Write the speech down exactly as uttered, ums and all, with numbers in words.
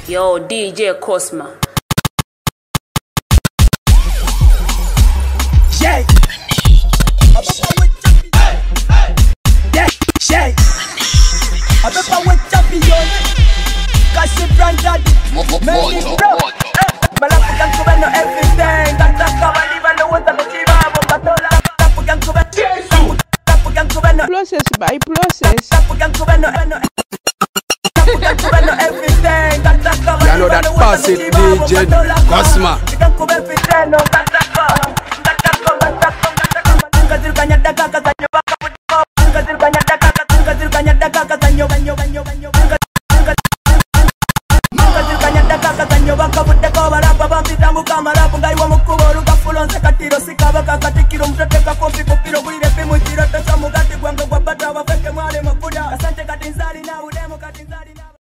Yo, D J Cosma. Yeah. Yeah. I better with champion. Cause she branded. Many bro. Malapukan ko ba no everything. That's how I live and the ones that go chiva. Malapukan ko ba. Malapukan ko ba no. Process by process. Malapukan ko ba no. Malapukan ko ba no everything. That's how I live and the ones that go chiva. D J Cosma. Malapukan ko ba everything. No, that's how. That's how. That's how. Kazir kanya daka kazanyo baka. Kazir kanya daka. Kazir kanya daka kazanyo banyo banyo banyo. Kazir kanya daka kazanyo baka budde ko barapa bambi tamu kamara pungai wa mukuboro ka fulon se katiro sikaba ka katikiro mtete ka kofi.